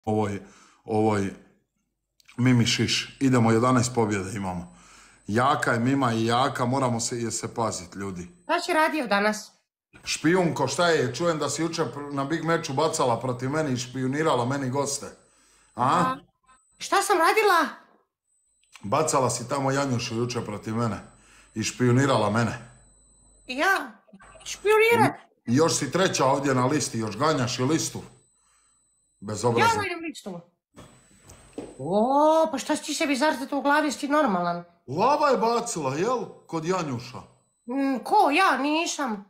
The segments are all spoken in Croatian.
ovoj Mimi Šiš. Idemo, 11 pobjede imamo. Jaka je Mima i jaka, moramo se paziti, ljudi. Šta si radio danas? Špijunko, šta je? Čujem da si jučer na Big Matchu bacala protiv meni i špijunirala meni goste. A? Šta sam radila? Bacala si tamo Janjušu jučer protiv mene i špijunirala mene. Ja? Špijunirat? I još si treća ovdje na listi, još ganjaš i listu. Bezobrazno. Ja ganjam listu. Pa šta si ti sebi zarzati u glavi, si ti normalan? Lava je bacila, jel? Kod Janjuša. Ko? Ja? Nisam.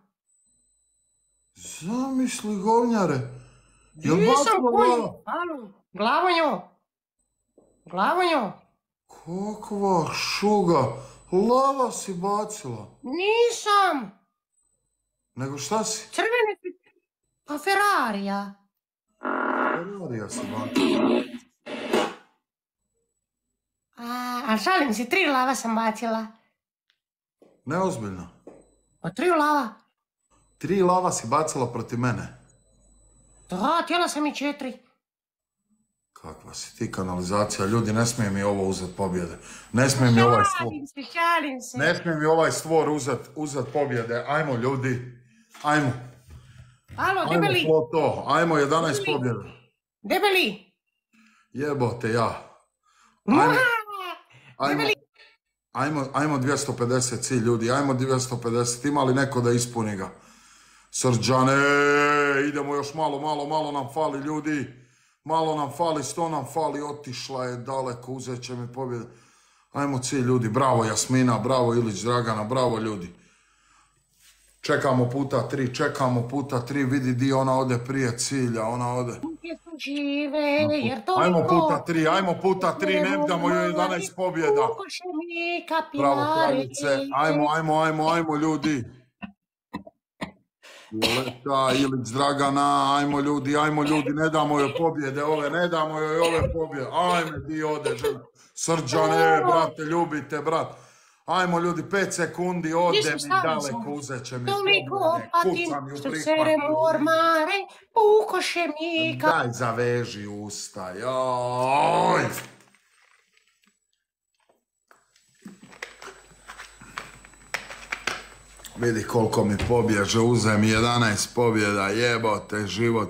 Zamisli, govnjare. Nisam konju. Glavonjo. Glavonjo. Kakva šuga. Lava si bacila. Nisam. Nego šta si? Crveni si. Pa Ferrarija. Ferrarija si bacila. A šalim si, 3 lava sam bacila. Neozbiljno. Pa 3 lava? 3 lava si bacila protiv mene. Da, htjela sam i 4. Kakva si ti kanalizacija, ljudi, ne smije mi ovo uzeti pobjede. Ne smije mi ovaj stvor. Šalim se. Ne smije mi ovaj stvor uzet pobjede. Ajmo, ljudi. Ajmo. Alo, debeli. Ajmo to. Ajmo 11 pobjede. Debeli. Jebote ja. Ajmo 250 cilj, ljudi. Ajmo 250. Ima li neko da ispuni ga? Srđane, idemo još malo nam fali, ljudi. Malo nam fali, 100 nam fali, otišla je daleko, uzet će mi pobjede. Ajmo cilj, ljudi. Bravo Jasmina, bravo Ilić Dragana, bravo ljudi. Čekamo puta 3, vidi di ona ode prije cilja, ona ode. Ajmo puta 3, ne damo joj 11 pobjeda. Bravo kraljice, ajmo ljudi. Violeta, Ilić Dragana, ajmo ljudi, ne damo joj pobjede ajme di ode žena. Srđane, brate, ljubite, brat. Ajmo ljudi, 5 sekundi, ode mi daleko, uzet će mi pobjede, kucam ju prihvatim. Daj, zaveži usta, joj. Vidi koliko mi pobježe, uze mi 11 pobjeda, jebote život.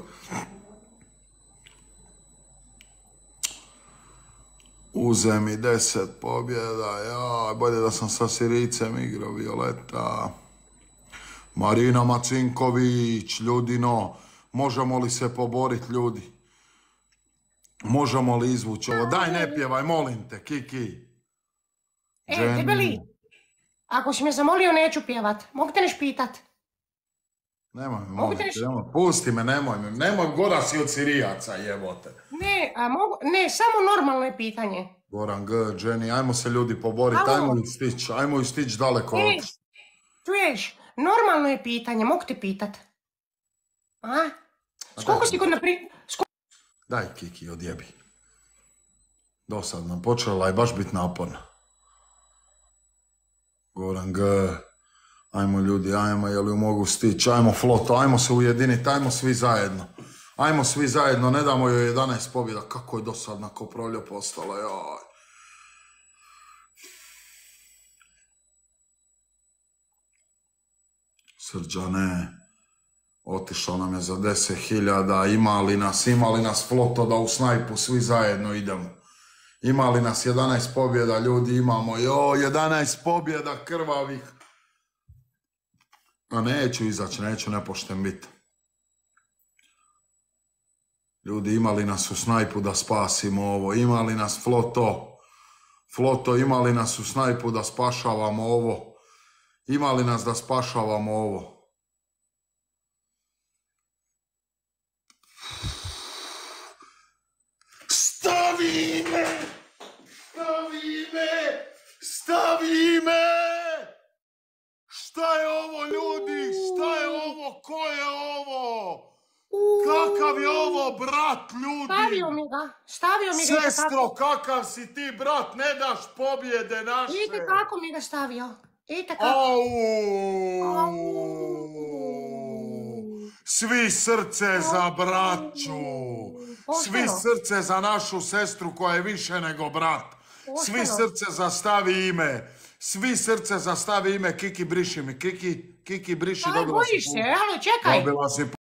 Uze mi 10 pobjeda, jaj, bolje da sam sa Siricem igrao, Violeta. Marina Macinković, ljudino, možemo li se poboriti, ljudi? Možemo li izvući ovo? Daj, ne pjevaj, molim te, Kiki. Debeli, ako si me zamolio, neću pjevat. Mogu te neš pitat? Nemoj me, molim te, pusti me, nemoj, gora si od Sirijaca, jebote. Ne, samo normalno je pitanje. Goran G, Jenny, ajmo se ljudi poboriti, ajmo ih stići daleko. Čuješ, normalno je pitanje, mogu te pitat. Skoliko si kod Daj, Kiki, odjebi. Dosadno, počela je baš biti naporna. Goran G, ajmo ljudi, jel ju mogu stići, ajmo floto, ajmo se ujediniti, ajmo svi zajedno, ne damo joj 11 pobjeda, kako je dosadna ko proljo postala, joj. Srđane, otišao nam je za 10.000, ima li nas floto da u snajpu svi zajedno idemo. Ima li nas 11 pobjeda, ljudi, imamo, 11 pobjeda krvavih. A neću izaći, neću nepošten biti. Ljudi, ima li nas u snajpu da spasimo ovo? Ima li nas floto, ima li nas u snajpu da spašavamo ovo? Ima li nas da spašavamo ovo? Stavi me! Šta je ovo, ljudi? Šta je ovo? Ko je ovo? Kakav je ovo brat, ljudi? Stavio mi ga. Sestro, kakav si ti brat? Ne daš pobjede naše. Vidite kako mi ga stavio. Svi srce za braću. Svi srce za našu sestru koja je više nego brat. Svi srce za stavi ime. Svi srce za stavi ime. Kiki, briši mi. Kiki, briši. Aj, bojiš se, alo, čekaj. Dobila si